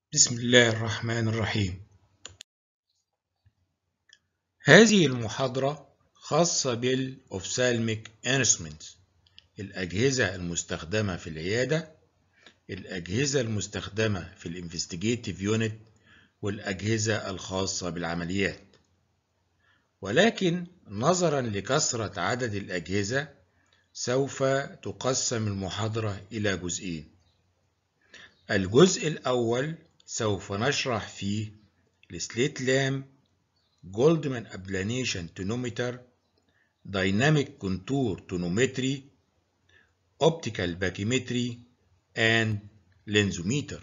بسم الله الرحمن الرحيم. هذه المحاضرة خاصة بالأوفثالميك انسترومنتس، الأجهزة المستخدمة في العيادة، الأجهزة المستخدمة في الانفستيجيتيف يونت، والأجهزة الخاصة بالعمليات. ولكن نظرا لكثرة عدد الأجهزة سوف تقسم المحاضرة إلى جزئين. الجزء الأول سوف نشرح فيه السليت لامب، Goldman Ablation Tonometer, Dynamic Contour Tonometry, Optical Pachymetry, and Lensometer.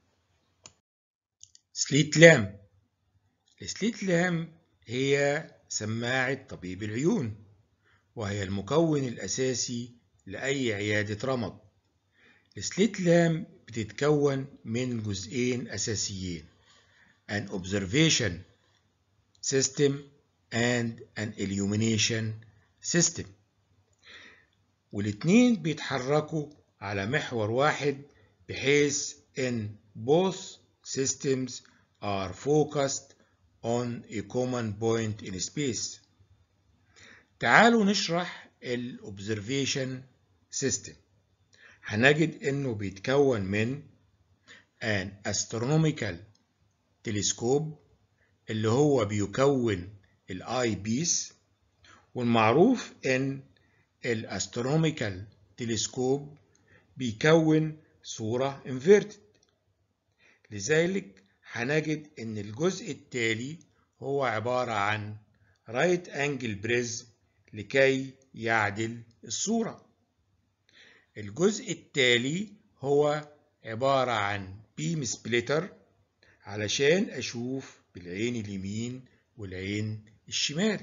سليت لامب. السليت لامب هي سماعة طبيب العيون، وهي المكون الأساسي لأي عيادة رمد. السليت لامب بتتكون من جزئين أساسيين: an observation system and an illumination system، والاتنين بيتحركوا على محور واحد بحيث ان both systems are focused on a common point in space. تعالوا نشرح ال observation system. هنجد انه بيتكون من an astronomical telescope اللي هو بيكون الاي بيس، والمعروف ان الاسترونوميكال تلسكوب بيكون صورة انفيرتد. لذلك هنجد ان الجزء التالي هو عبارة عن رايت انجل بريزم لكي يعدل الصورة. الجزء التالي هو عبارة عن بيم سبليتر علشان اشوف بالعين اليمين والعين الشمال.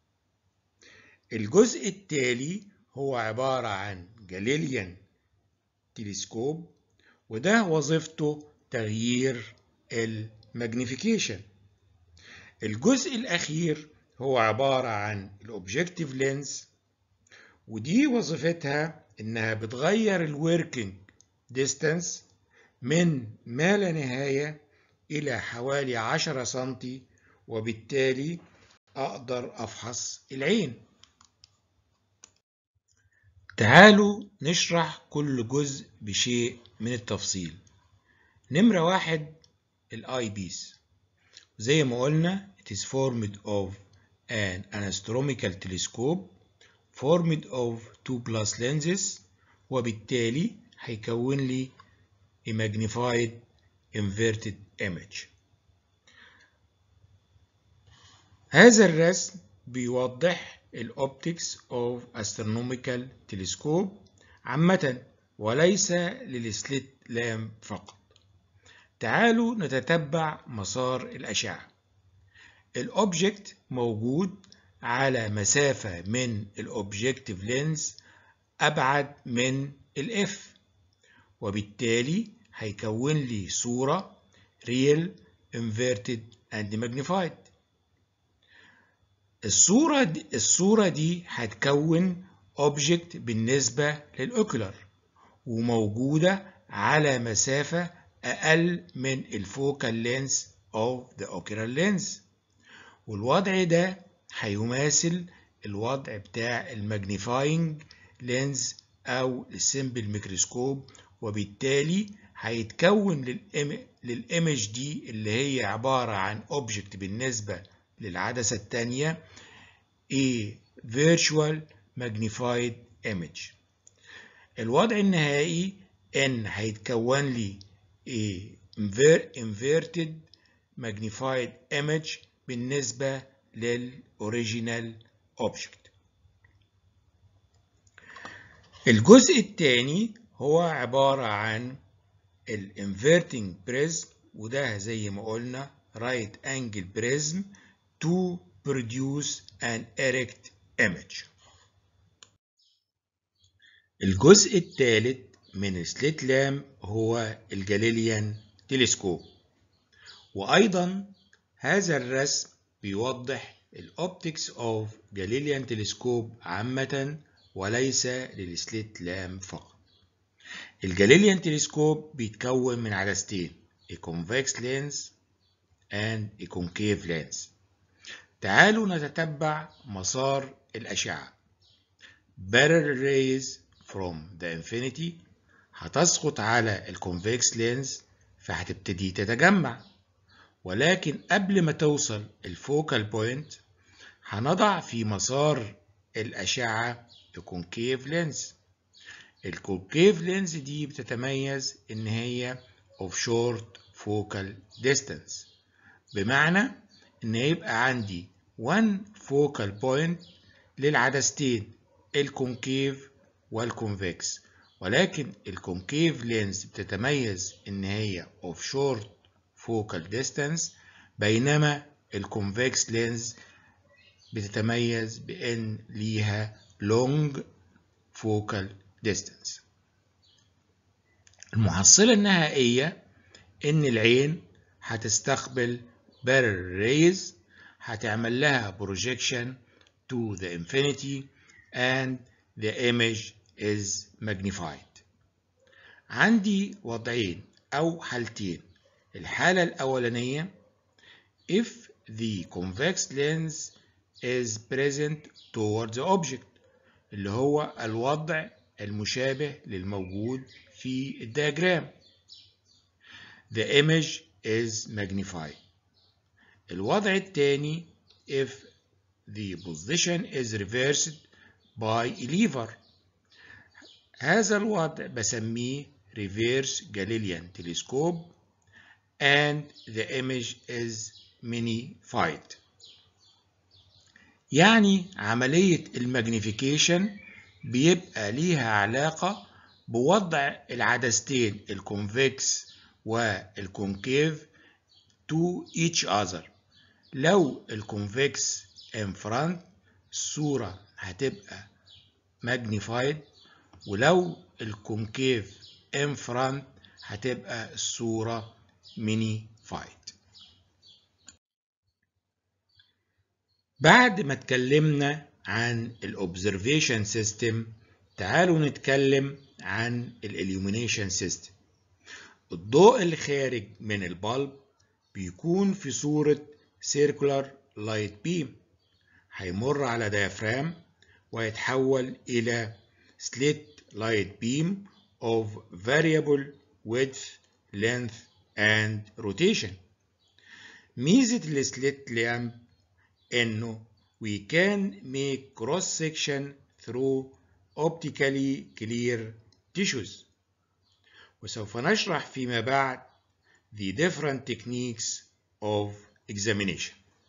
الجزء التالي هو عبارة عن جاليليان تلسكوب، وده وظيفته تغيير الماجنيفيكيشن. الجزء الأخير هو عبارة عن الأوبجكتيف لينز، ودي وظيفتها إنها بتغير الوركينج ديستانس من ما لا نهاية إلى حوالي 10 سنتي، وبالتالي أقدر أفحص العين. تعالوا نشرح كل جزء بشيء من التفصيل. نمرة واحد، الاي بيس. زي ما قلنا it is formed of an astronomical telescope formed of 2+ lenses، وبالتالي هيكون لي a magnified inverted image. هذا الرسم بيوضح الأوبتكس of astronomical telescope عامة وليس للسليت لامب فقط. تعالوا نتتبع مسار الأشعة. الأوبجكت موجود على مسافة من الأوبجكتيف لينز أبعد من الإف، وبالتالي هيكون لي صورة real inverted and magnified. الصورة دي هتكون اوبجكت بالنسبة للأوكولار، وموجودة على مسافة أقل من الفوكال لينس of the ocular lens، والوضع ده هيماثل الوضع بتاع الماجنيفاينج لينز أو السيمبل ميكروسكوب، وبالتالي هيتكون للإيمج دي اللي هي عبارة عن اوبجكت بالنسبة للعدسة التانية a virtual magnified image. الوضع النهائي ان هيتكون لي a inverted magnified image بالنسبة للأوريجينال object. الجزء الثاني هو عبارة عن الانفيرتنج بريزم، وده زي ما قلنا right angle prism to produce an erect image. الجزء الثالث من السليت لامب هو الجاليليان تلسكوب، وأيضا هذا الرسم بيوضح الأوبتكس أوف جاليليان تلسكوب عامة وليس للسليت لامب فقط. الجاليليان تلسكوب بيتكون من عدستين، a convex lens and a concave lens. تعالوا نتتبع مسار الأشعة. Parallel rays from the infinity هتسقط على الكونفكس لينز فهتبتدي تتجمع، ولكن قبل ما توصل الفوكال بوينت هنضع في مسار الأشعة الكونكيف لينز. الكونكيف لينز دي بتتميز إن هي of short focal distance، بمعنى إن يبقى عندي one focal point للعدستين الكونكيف والكونفكس، ولكن الكونكيف لينز بتتميز إن هي of short focal distance، بينما الكونفكس لينز بتتميز بإن ليها long focal distance. المحصلة النهائية إن العين هتستقبل parallel rays هتعمل لها projection to the infinity and the image is magnified. عندي وضعين أو حالتين. الحالة الأولانية if the convex lens is present toward the object، اللي هو الوضع المشابه للموجود في الدياجرام. The image is magnified. الوضع الثاني if the position is reversed by a lever. هذا الوضع بسميه reverse Galilean telescope and the image is magnified. يعني عملية الماجنيفيكيشن بيبقى ليها علاقة بوضع العدستين الكونفكس والكونكيف to each other. لو الكونفكس in front الصورة هتبقى magnified، ولو الكونكيف in front هتبقى الصورة magnified. بعد ما اتكلمنا عن الأوبزرفيشن سيستم، تعالوا نتكلم عن الإليومينيشن سيستم. الضوء اللي خارج من البلب بيكون في صورة circular light beam، هيمر على diaphragm ويتحول إلى slit light beam of variable width, length and rotation. ميزة السليت لامب إنه we can make cross section through optically clear tissues. وسوف نشرح فيما بعد the different techniques of examination.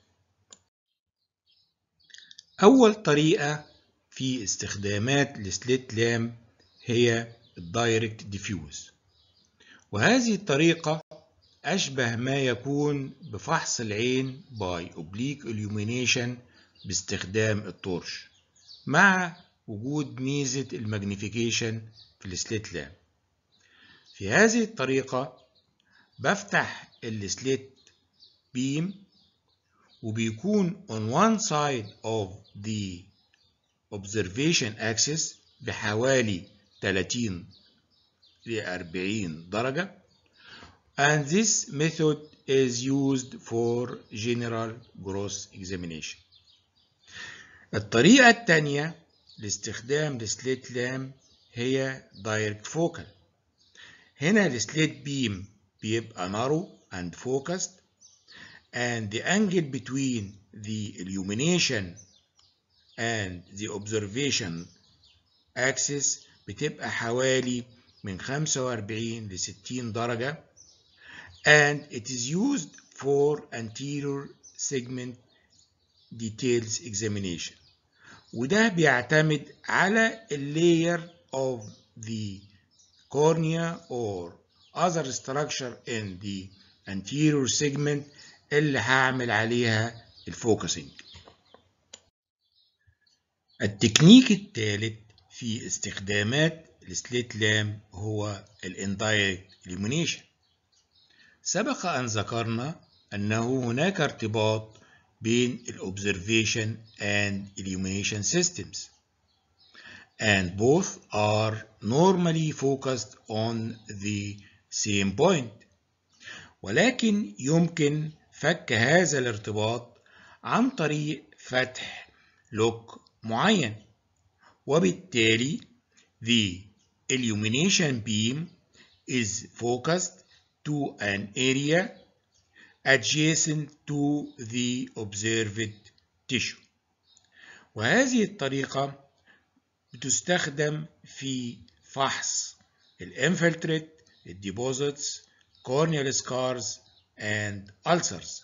أول طريقة في استخدامات السليت لامب هي الدايركت ديفيوز، وهذه الطريقة أشبه ما يكون بفحص العين by oblique illumination باستخدام التورش، مع وجود ميزة الماجنيفيكيشن في السليت لامب. في هذه الطريقة بفتح السليت بيم وبيكون on one side of the observation axis بحوالي 30 ل 40 درجة، and this method is used for general gross examination. الطريقة الثانية لاستخدام السليت لامب هي direct focal. هنا السليت بيم بيبقى narrow and focused and the angle between the illumination and the observation axis بتبقى حوالي من 45 ل 60 درجة and it is used for anterior segment details examination. وده بيعتمد على layer of the cornea or other structure in the anterior segment اللي هعمل عليها الفوكسنج. التكنيك الثالث في استخدامات السليت لامب هو الاندايركت illumination. سبق أن ذكرنا أنه هناك ارتباط بين الobservation and illumination systems and both are normally focused on the same point. ولكن يمكن فك هذا الارتباط عن طريق فتح لوك معين، وبالتالي the illumination beam is focused to an area adjacent to the observed tissue. وهذه الطريقة بتستخدم في فحص الانفلتريت، الديبوزيتس، corneal scars and ulcers.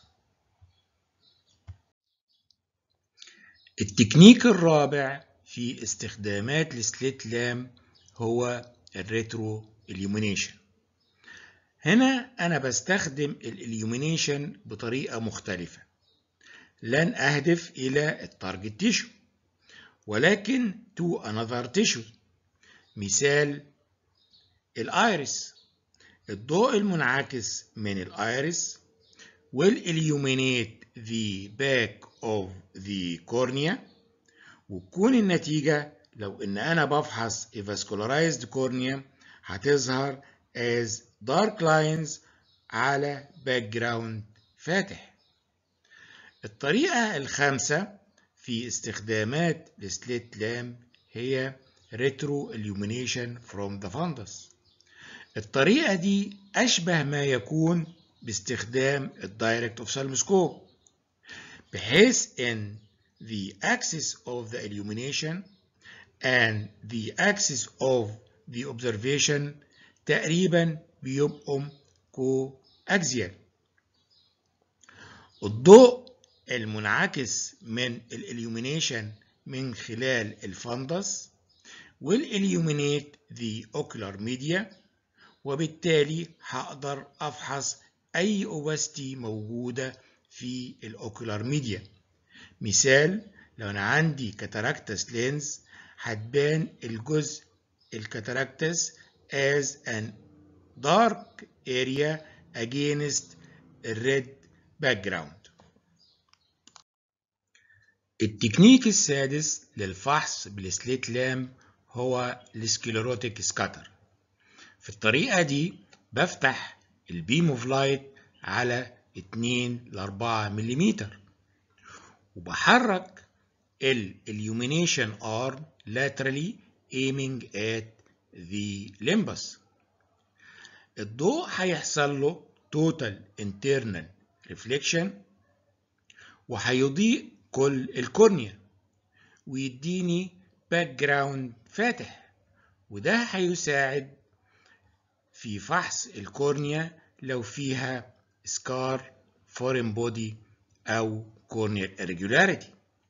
التكنيك الرابع في استخدامات السليت لام هو الريترو إليومينيشن. هنا أنا بستخدم الإليومينيشن بطريقة مختلفة، لن أهدف إلى التارجت تيشو ولكن to another tissue. مثال الآيرس، الضوء المنعكس من الآيرس will illuminate the back of the cornea، وتكون النتيجة لو إن أنا بفحص vascularized cornea هتظهر as dark lines على background فاتح. الطريقة الخامسة في استخدامات السليت لام هي retro illumination from the fundus. الطريقة دي أشبه ما يكون باستخدام الدايركت اوفثالموسكوب، بحيث إن the axis of the illumination and the axis of the observation تقريبا بيبقوا coaxial. الضوء المنعكس من الإليومينيشن من خلال الفندس will illuminate the ocular media، وبالتالي هقدر أفحص أي opacity موجودة في الأوكولار ميديا. مثال لو أنا عندي كاتاراكتس لينز هتبان الجزء الكاتاراكتس as an dark area against a red background. التكنيك السادس للفحص بالسليت لام هو السكليروتيك سكاتر. في الطريقة دي بفتح البيم اوف لايت على 2 ل 4 ملم، وبحرك الإليومينيشن arm laterally aiming at the limbus. الضوء هيحصل له total internal reflection وهيضيء كل الكورنيا ويديني باك جراوند فاتح، وده هيساعد في فحص الكورنيا لو فيها سكار، فورين بودي أو كورنيال irregularity.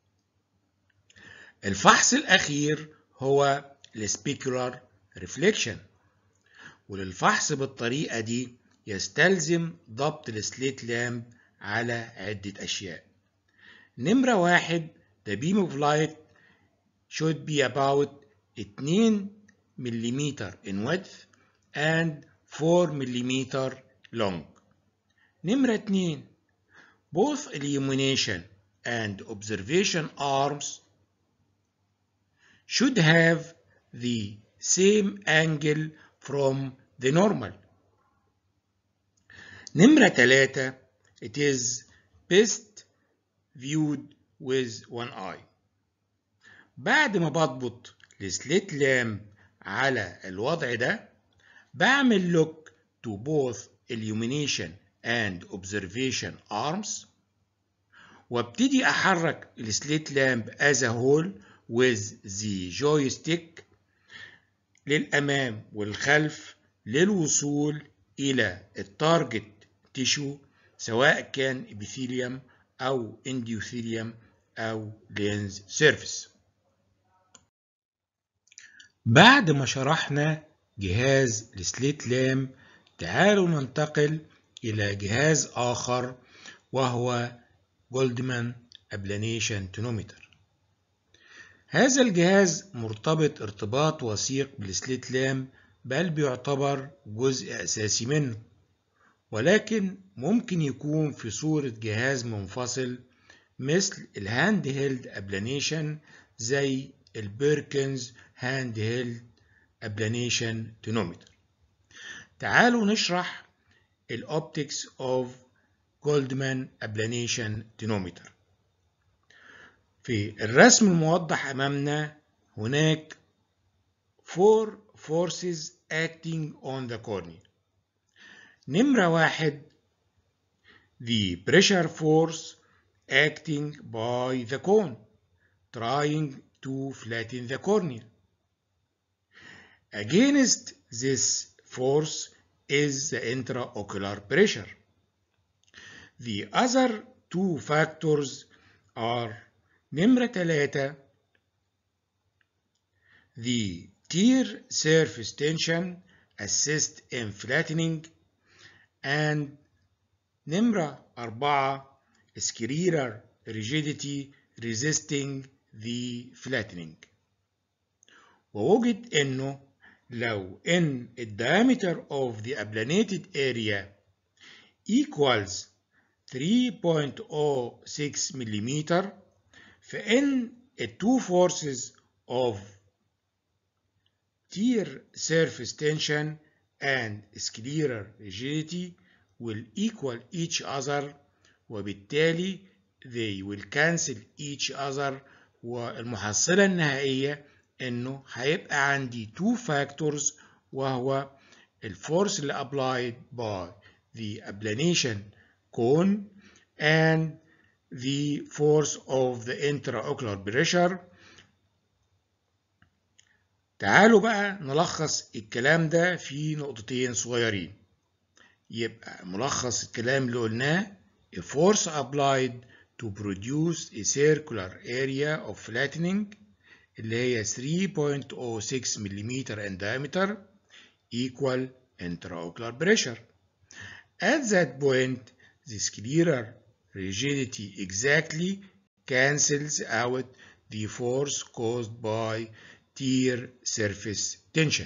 الفحص الأخير هو السبيكولار ريفليكشن، وللفحص بالطريقة دي يستلزم ضبط السليت لامب على عدة أشياء. نمرة 1 the beam of light should be about 2 ملم in width and 4 ملم long. نمرة 2 both illumination and observation arms should have the same angle from the normal. نمرة 3 it is best viewed with one eye. بعد ما بضبط السليت لامب على الوضع ده بعمل look to both illumination and observation arms، وابتدي احرك السليت لامب as a whole with the joystick للامام والخلف للوصول الى التارجت تيشو، سواء كان ابيثيليوم او اندوثيليوم او لينز سيرفيس. بعد ما شرحنا جهاز السليت لامب تعالوا ننتقل إلى جهاز آخر وهو جولدمان أبلانيشن تونومتر. هذا الجهاز مرتبط ارتباط وثيق بالسليت لامب، بل بيعتبر جزء أساسي منه، ولكن ممكن يكون في صورة جهاز منفصل مثل الهاند هيلد أبلانيشن زي البيركنز هاند هيلد أبلانيشن تونومتر. تعالوا نشرح الأوبتكس of جولدمان أبلانيشن تونومتر. في الرسم الموضح أمامنا هناك 4 forces acting on the cornea. نمرة 1 the pressure force acting by the cone trying to flatten the cornea. Against this force is the intraocular pressure. The other two factors are نمرة 3 the tear surface tension assist in flattening, and نمرة 4 scleral rigidity resisting the flattening. ووجد انه لو ان diameter of the ablanated area equals 3.06 ملم فإن the two forces of tear surface tension and scleral rigidity will equal each other, وبالتالي they will cancel each other، والمحصلة النهائية انه هيبقى عندي two factors وهو الفورس اللي applied by the ablanation cone and the force of the intraocular pressure. تعالوا بقى نلخص الكلام ده في نقطتين صغيرين. يبقى ملخص الكلام اللي قلناه: a force applied to produce a circular area of flattening اللي هي 3.06 ملم in diameter equal intraocular pressure. At that point, the scleral rigidity exactly cancels out the force caused by tear surface tension.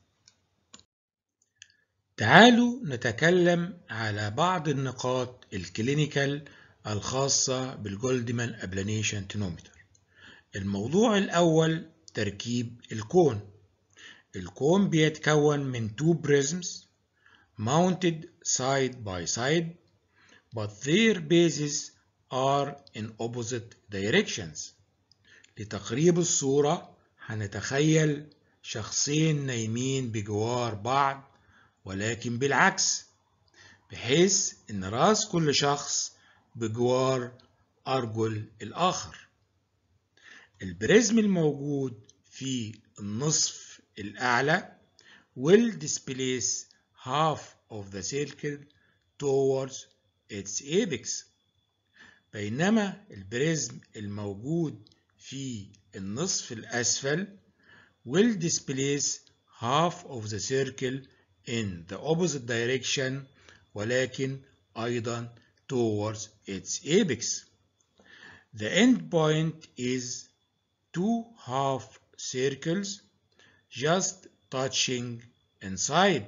تعالوا نتكلم على بعض النقاط الكلينيكال الخاصة بالجولدمان أبلانيشن تونومتر. الموضوع الأول تركيب الكون. الكون بيتكون من 2 prisms mounted side by side but their bases are in opposite directions. لتقريب الصورة هنتخيل شخصين نايمين بجوار بعض ولكن بالعكس، بحيث ان راس كل شخص بجوار أرجل الآخر. البريزم الموجود في النصف الأعلى will displace half of the circle towards its apex، بينما البريزم الموجود في النصف الأسفل will displace half of the circle in the opposite direction ولكن أيضا towards its apex. The end point is 2 half circles just touching inside.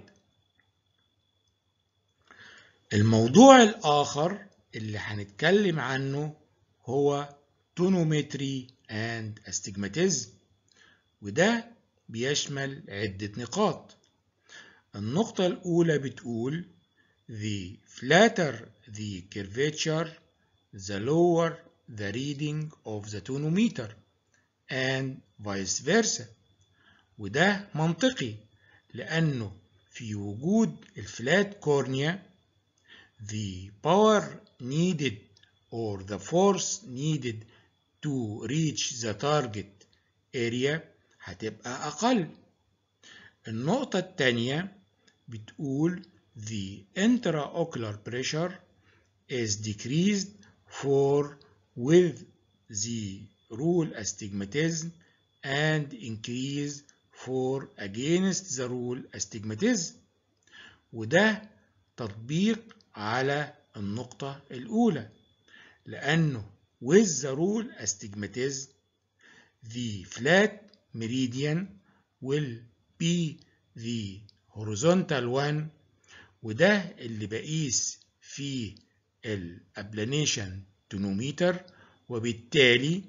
الموضوع الآخر اللي هنتكلم عنه هو tonometry and astigmatism، وده بيشمل عدة نقاط. النقطة الأولى بتقول the flatter the curvature the lower the reading of the tonometer and vice versa، وده منطقي لأنه في وجود الفلات كورنيا the power needed or the force needed to reach the target area هتبقى أقل. النقطة الثانية بتقول the intraocular pressure is decreased for with the rule astigmatism and increased for against the rule astigmatism، وده تطبيق على النقطة الأولى لأنه with the rule astigmatism the flat meridian will be the horizontal one، وده اللي بقيس فيه الابلانيشن تونوميتر، وبالتالي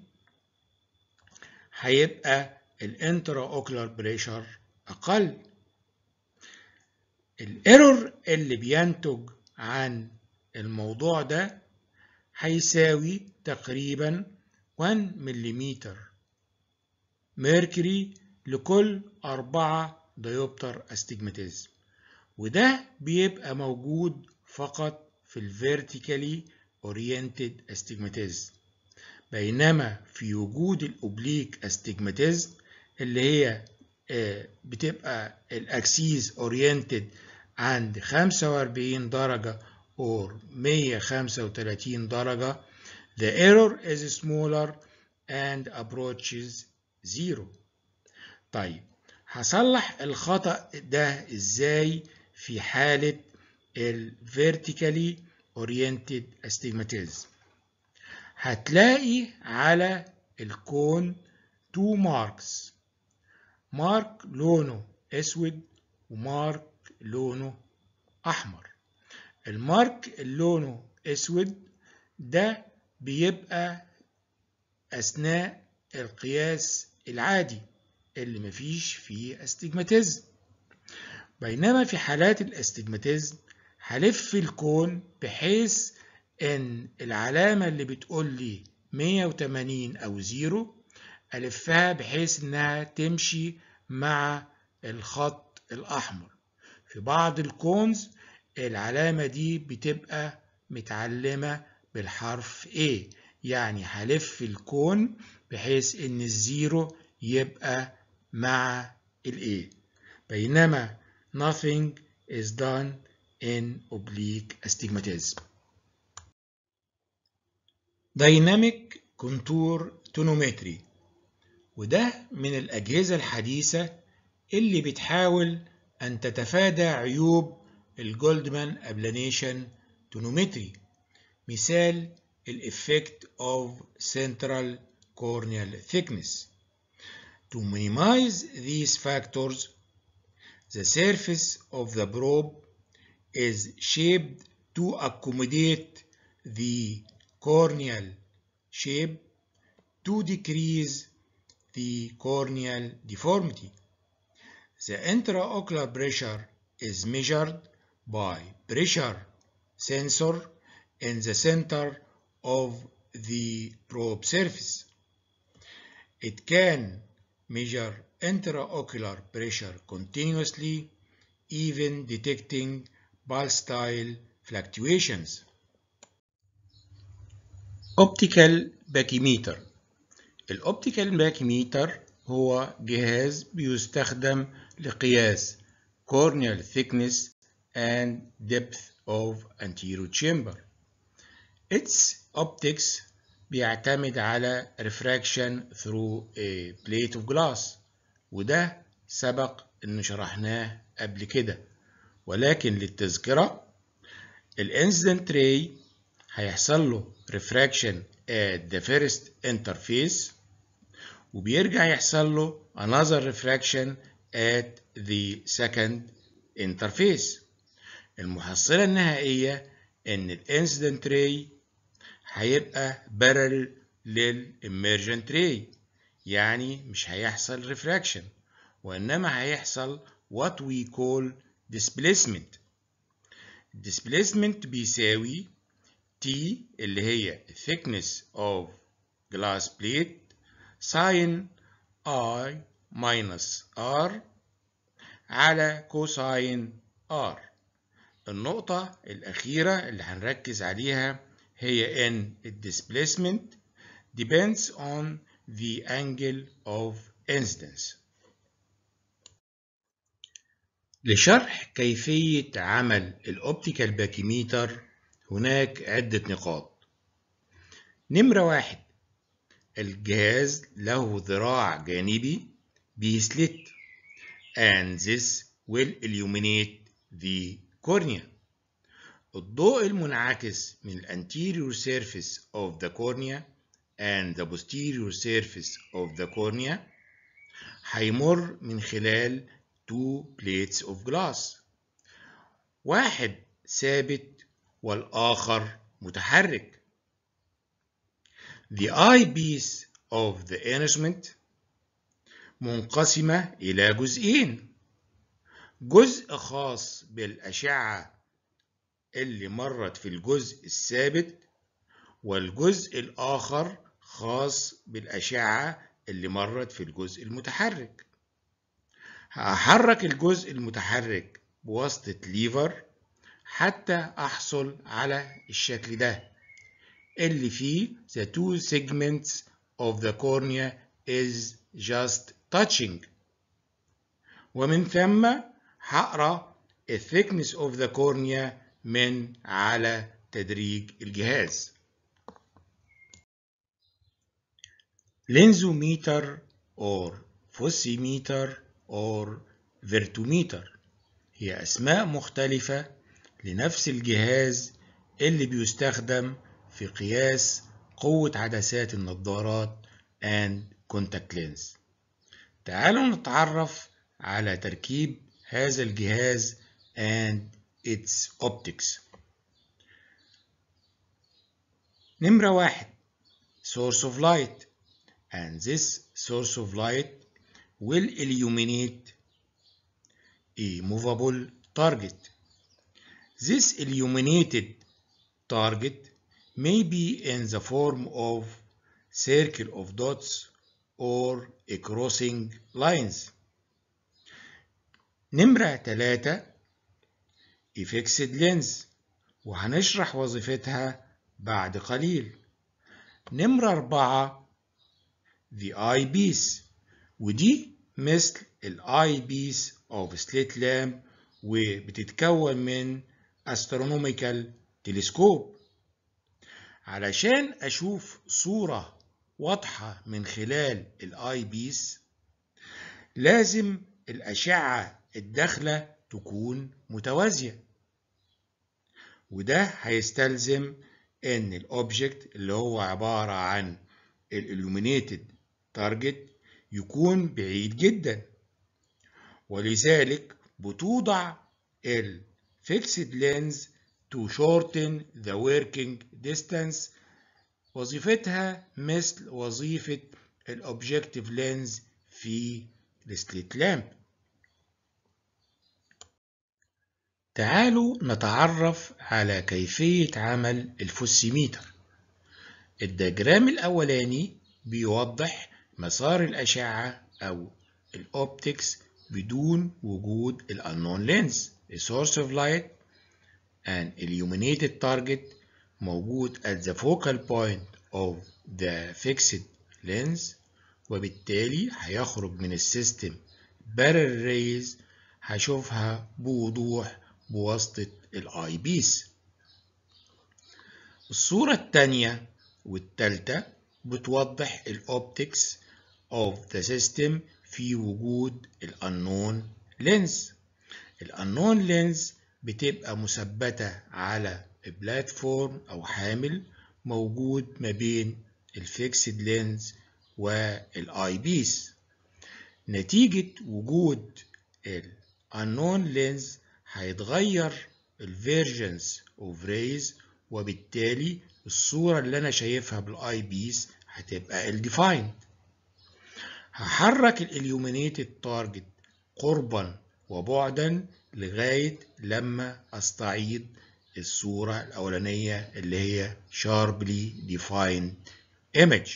هيبقى الانترا اوكلر بريشر اقل. الايرور اللي بينتج عن الموضوع ده هيساوي تقريبا 1 ملم ميركوري لكل 4 ديوبتر استجماتيزم، وده بيبقى موجود فقط في الفيرتيكالي اورينتد استجماتيزم، بينما في وجود الاوبليك استجماتيزم اللي هي بتبقى الاكسيس اورينتد عند 45 درجة or 135 درجة، the error is smaller and approaches zero. طيب هصلح الخطأ ده ازاي في حالة ال vertically oriented astigmatism؟ هتلاقي على الكون 2 marks، مارك لونه اسود ومارك لونه احمر. المارك اللي لونه اسود ده بيبقى اثناء القياس العادي اللي مفيش فيه استجماتيزم، بينما في حالات الاستجماتيزم هلف الكون بحيث ان العلامة اللي بتقول لي 180 او 0 ألفها بحيث إنها تمشي مع الخط الأحمر. في بعض الكونز العلامة دي بتبقى متعلمة بالحرف A، يعني هلف الكون بحيث إن الزيرو يبقى مع ال A، بينما nothing is done in oblique astigmatism. Dynamic contour tonometry، وده من الأجهزة الحديثة اللي بتحاول أن تتفادى عيوب الجولدمان أبلانيشن تونومتري، مثال الإفكت of central corneal thickness. To minimize these factors, the surface of the probe is shaped to accommodate the corneal shape to decrease the corneal deformity. The intraocular pressure is measured by pressure sensor in the center of the probe surface. It can measure intraocular pressure continuously, even detecting pulsatile fluctuations. Optical pachymeter. الأوبتيكال باكيميتر هو جهاز بيستخدم لقياس corneal thickness and depth of anterior chamber. Its optics بيعتمد على refraction through a plate of glass، وده سبق إن شرحناه قبل كده، ولكن للتذكرة الانسيدنت ray هيحصل له refraction at the first interface وبيرجع يحصل له another refraction at the second interface. المحصلة النهائية إن الانسيدنت ray هيبقى parallel للإميرجنت ray، يعني مش هيحصل refraction وإنما هيحصل what we call displacement. displacement بيساوي T اللي هي thickness of glass plate sin I minus R على cosine R. النقطة الأخيرة اللي هنركز عليها هي إن displacement depends on the angle of incidence. لشرح كيفية عمل الأوبتيكال باكيميتر هناك عدة نقاط. نمرة 1، الجهاز له ذراع جانبي بيسلت and this will illuminate the cornea. الضوء المنعكس من anterior surface of the cornea and the posterior surface of the cornea هيمر من خلال two plates of glass، واحد ثابت والآخر متحرك. The eyepiece of the instrument منقسمة إلى جزئين، جزء خاص بالأشعة اللي مرت في الجزء الثابت، والجزء الآخر خاص بالأشعة اللي مرت في الجزء المتحرك. هحرك الجزء المتحرك بواسطة ليفر حتى أحصل على الشكل ده اللي فيه the two segments of the cornea is just touching، ومن ثم هقرأ ال thickness of the cornea من على تدريج الجهاز. لينزوميتر or فوسيميتر or فيرتوميتر هي أسماء مختلفة لنفس الجهاز اللي بيستخدم في قياس قوة عدسات النظارات and contact lens. تعالوا نتعرف على تركيب هذا الجهاز and its optics. نمرة 1 source of light, and this source of light will illuminate a movable target. This illuminated target may be in the form of circle of dots or a crossing lines. نمرة 3 a fixed lens، وهنشرح وظيفتها بعد قليل. نمرة 4 the eyepiece، ودي مثل الاي بيس of slit lamp وبتتكون من astronomical telescope. علشان أشوف صورة واضحة من خلال الاي بيس لازم الأشعة الداخلة تكون متوازية، وده هيستلزم ان الاوبجكت اللي هو عبارة عن الالومينيتد تارجت يكون بعيد جدا، ولذلك بتوضع الفيكسد لينز to shorten the working distance. وظيفتها مثل وظيفة الاوبجكتيف لينز في السليت لامب. تعالوا نتعرف على كيفية عمل الفوسيميتر. الدياجرام الأولاني بيوضح مسار الأشعة أو الأوبتكس بدون وجود الأنون لينز. A source of light and illuminated target موجود at the focal point of the fixed lens، وبالتالي هيخرج من السيستم parallel rays هشوفها بوضوح بواسطة الاي بيس. الصورة الثانية والثالثة بتوضح الاوبتكس of the system في وجود الانون لينز. الانون لينز بتبقى مثبتة على بلاتفورم او حامل موجود ما بين الفيكسد لينز والاي بيس. نتيجة وجود الانون لينز هيتغير الفيرجنز اوف ريز، وبالتالي الصورة اللي أنا شايفها بالاي بيس هتبقى الديفايند. هحرك الاليومينيتد تارجت قربا وبعدا لغاية لما استعيد الصورة الأولانية اللي هي sharply defined image.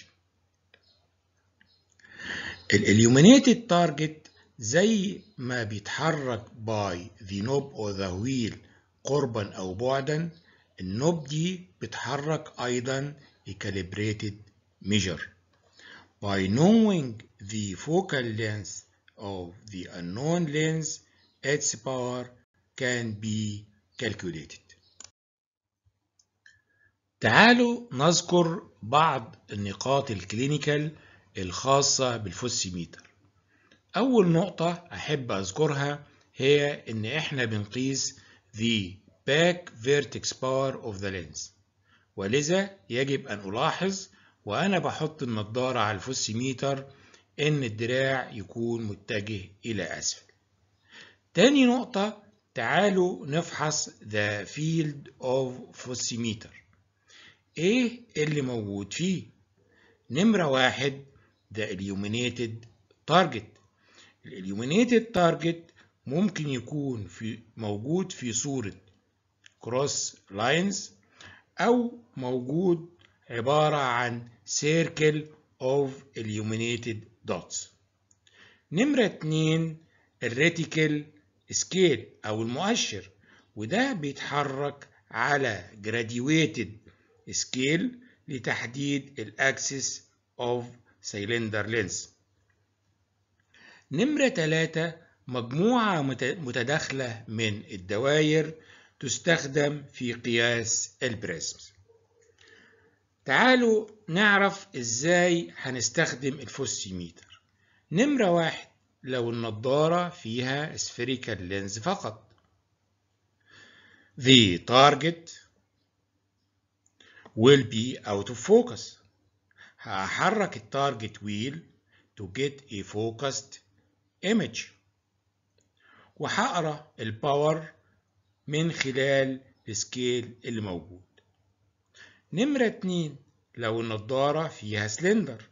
الاليومينيتد تارجت زي ما بيتحرك by the knob or the wheel قربا أو بعدا، النوب دي بتحرك أيضا a calibrated measure. By knowing the focal length of the unknown lens, its power can be calculated. تعالوا نذكر بعض النقاط الكلينيكال الخاصة بالفوسيميتر. أول نقطة أحب أذكرها هي إن إحنا بنقيس the back vertex power of the lens، ولذا يجب أن ألاحظ وأنا بحط النضارة على الفوسيميتر إن الدراع يكون متجه إلى أسفل. تاني نقطة، تعالوا نفحص the field of فوسيميتر. إيه اللي موجود فيه؟ نمرة 1 the illuminated target. الilluminated target ممكن يكون موجود في صورة cross lines أو موجود عبارة عن circle of illuminated dots. نمرة 2 الريتيكل سكيل أو المؤشر، وده بيتحرك على graduated scale لتحديد الأكسس of cylinder length. نمرة 3 مجموعة متداخلة من الدوائر تستخدم في قياس البريزمز. تعالوا نعرف ازاي هنستخدم الفوسيميتر. نمرة 1 لو النضارة فيها spherical lens فقط. The target will be out of focus. هحرك التارجت ويل to get a focused image. وهقرا الباور من خلال السكيل اللي موجود. نمرة 2 لو النضارة فيها سلندر،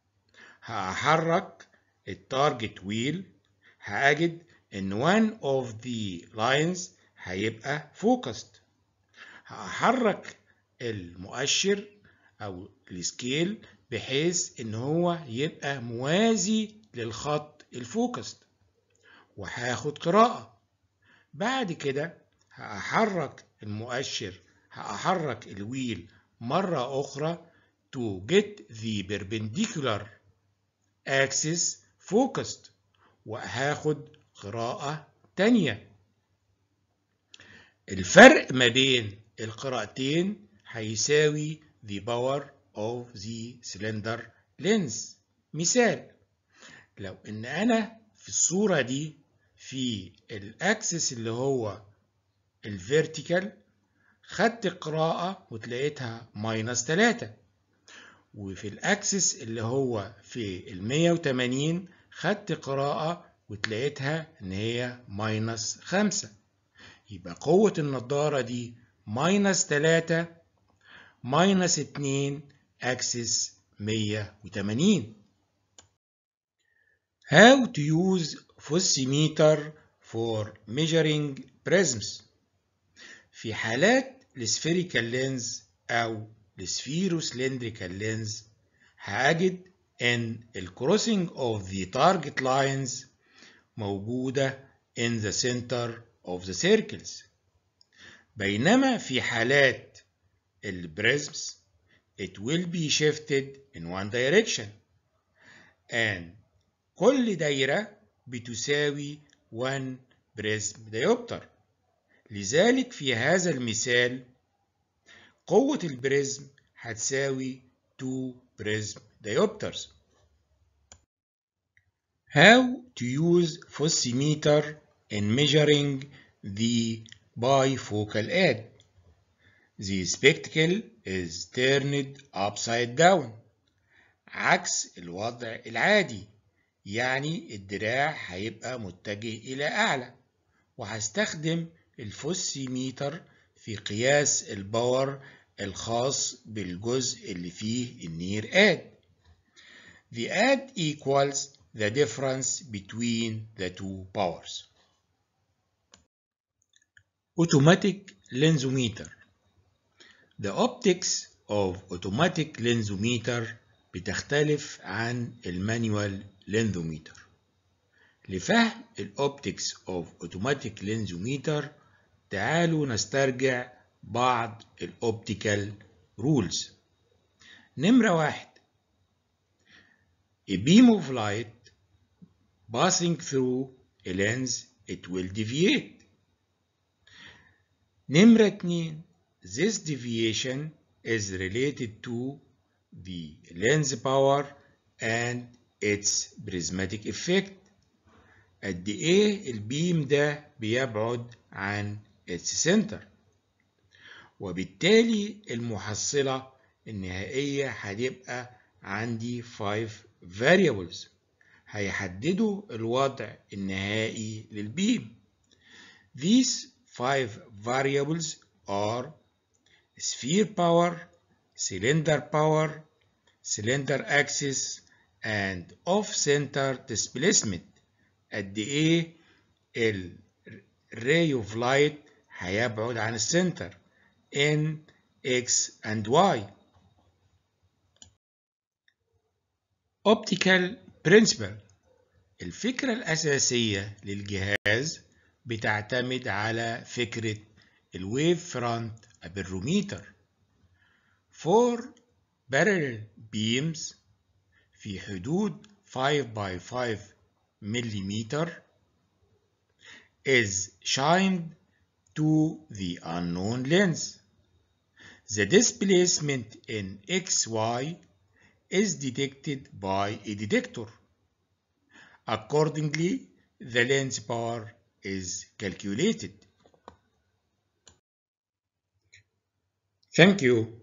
هحرك التارجت ويل، هأجد ان one of the lines هيبقى focused. هحرك المؤشر او السكيل بحيث ان هو يبقى موازي للخط الفوكست، وهاخد قراءة. بعد كده هحرك المؤشر، هحرك الويل مرة أخرى to get the perpendicular axis focused، وهاخد قراءة تانية. الفرق ما بين القراءتين هيساوي the power of the cylinder lens. مثال، لو ان انا في الصورة دي في الاكسس اللي هو الفيرتيكال خدت قراءة وتلاقيتها -3، وفي الاكسس اللي هو في 180 خدت قراءة وتلاقيتها ان هي -5. يبقى قوة النضارة دي -3 -2 اكسس 180. How to use fossimeter for measuring prisms. في حالات السفيريكال لينز أو السفيروسلندريكال لينز هأجد إن الكروسنج of the target lines موجودة in the center of the circles. بينما في حالات البريزمز it will be shifted in one direction and كل دايرة بتساوي 1 بريزم ديوبتر. لذلك في هذا المثال قوة البريزم هتساوي 2 بريزم ديوبترز. How to use fossimeter in measuring the bifocal aid. The spectacle is turned upside down. عكس الوضع العادي، يعني الدراع هيبقى متجه إلى أعلى، وهستخدم الفوسيميتر في قياس الباور الخاص بالجزء اللي فيه النير اد. The ad equals the difference between the two powers. Automatic lensometer. The optics of automatic lensometer بتختلف عن المانيوال lensometer. لفهم الأوبتكس of automatic lensometer تعالوا نسترجع بعض الأوبتيكال rules. نمرة 1 A beam of light passing through a lens it will deviate. نمرة 2 This deviation is related to the lens power and its prismatic effect. قد ايه البيم ده بيبعد عن its center، وبالتالي المحصلة النهائية هتبقى عندي 5 variables هيحددوا الوضع النهائي للبيم. These 5 variables are sphere power, cylinder power, cylinder axis and off center displacement. قد ايه ال ray of light هيبعد عن السنتر in x and y. Optical principle. الفكرة الأساسية للجهاز بتعتمد على فكرة الويف فرونت ابيروميتر. For parallel beams في حدود 5 by 5 مليمتر is shined to the unknown lens. The displacement in xy is detected by a detector. Accordingly, the lens bar is calculated. Thank you.